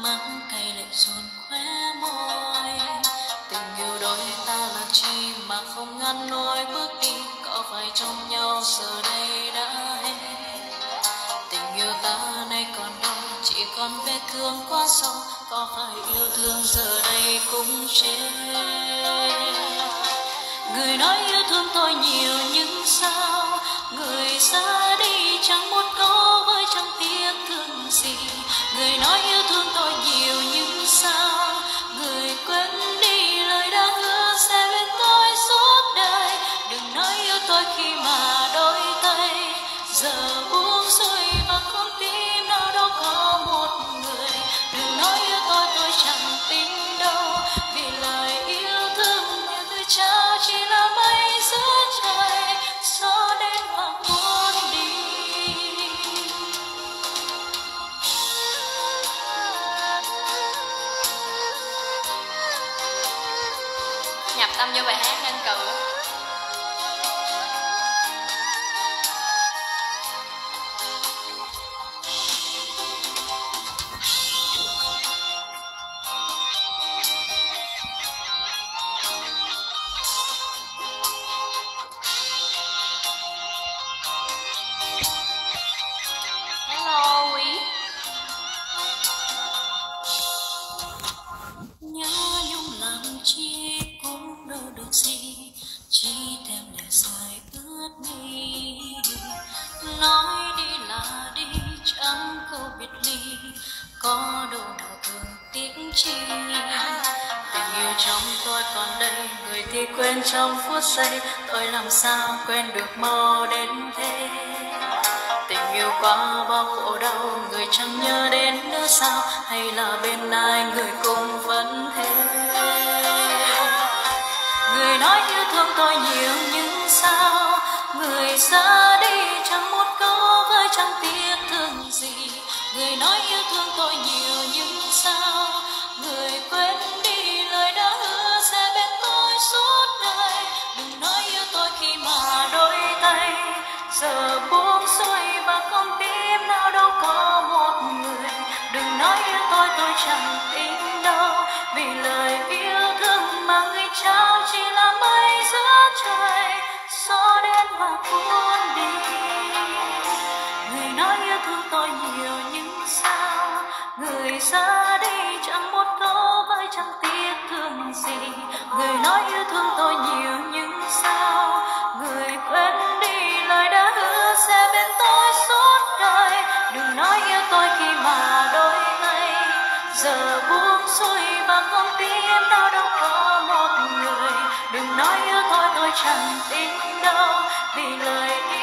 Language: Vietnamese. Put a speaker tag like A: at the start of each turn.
A: mắng cay lệ dồn khóe môi. Tình yêu đôi ta là chi mà không ngăn nổi bước đi, có phải trong nhau giờ đây đã hết. Tình yêu ta nay còn đâu, chỉ còn vết thương quá sâu, có phải yêu thương giờ đây cũng chết. Người nói yêu thương tôi nhiều nhưng sao người ra đi chẳng một câu với chẳng tiếc thương gì. Người nói yêu thương tôi nhiều nhưng sao người quên đi lời đã hứa sẽ bên tôi suốt đời. Đừng nói yêu tôi khi mà đôi tay giờ buông xuôi và con tim nào đâu có một người. Đừng nói yêu tôi chẳng tin đâu, vì lời yêu thương như tôi trao chỉ là mây giữa trời, gió đến và cuốn đi.
B: Nhập tâm vô bài hát đơn cử. Hello Quý.
A: Nhớ nhung làm chi cũng đâu được gì, chỉ thêm lệ rơi ướt mi. Nói đi là đi chẳng câu biệt ly, có đâu nào thương tiếc chi. Tình yêu trong tôi còn đây, người thì quên trong phút giây, tôi làm sao quên được mau đến thế. Tình yêu quá bao khổ đau, người chẳng nhớ đến nữa sao, hay là bên ai người cũng vẫn thế. Người nói yêu thương tôi nhiều nhưng sao người ra đi chẳng một câu với chẳng tiếc thương gì. Người nói yêu thương tôi nhiều nhưng sao người quên đi lời đã hứa sẽ bên tôi suốt đời. Đừng nói yêu tôi khi mà đôi tay giờ buông xuôi và con tim nào đâu có một người. Đừng nói yêu tôi chẳng tin đâu, vì lời yêu thương mà người trao chỉ là mây giữa trời, gió đến và cuốn đi. Người nói yêu thương tôi nhiều nhưng sao người ra đi chẳng một câu với chẳng tiếc thương gì. Người nói yêu thương tôi nhiều nhưng sao người quên đi lời đã hứa sẽ bên tôi suốt đời. Đừng nói yêu tôi khi mà đôi tay giờ buông xuôi và con tim nào đâu có một người. Đừng nói yêu tôi chẳng tin đâu, vì lời yêu